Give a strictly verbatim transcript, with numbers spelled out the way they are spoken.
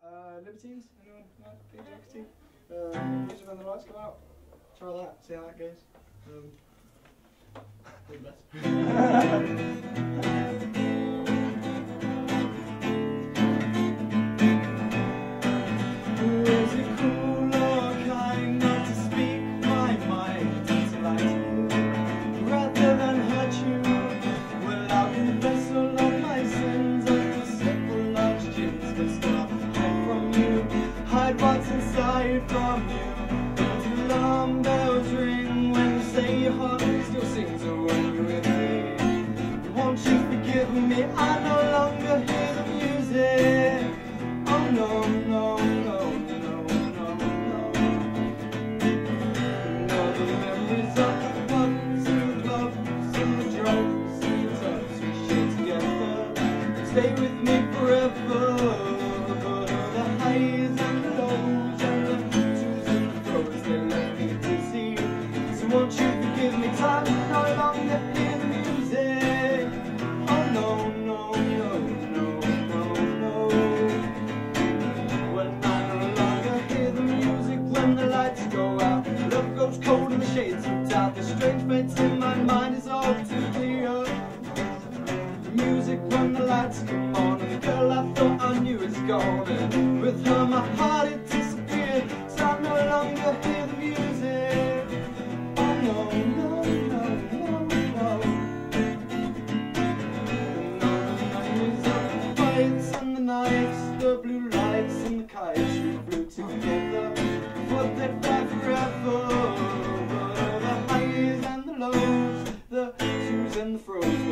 Uh, Libertines? Anyone? No? D J Uh, music when the lights go out. Try that, see how that goes. Um, do the best. What's inside from you? Those alarm bells ring when you say your heart still sings. So when you're with me, won't you forgive me? I no longer hear the music. Oh no, no, no, no, no, no. No, the memories of the pubs and the loves and the drugs and the times we shared together stay with me forever. But the highs and the lows and the twos and the throws, they left me dizzy. So won't you forgive me? Time no longer hear the music. Oh no, no, no, no, no, no. When I no longer hear the music, when the lights go out, love goes cold and the shades of doubt. The strange fates in my mind is all too clear. The music when the lights come on, and the girl I thought I knew is gone, and with her my heart it disappeared. So I no longer hear the music. Oh no, no, no, no, no. And all the memories of the fights and the nights, the blue lights and the kites we flew together, but they fly forever. But all the highs and the lows, the twos and the fro's,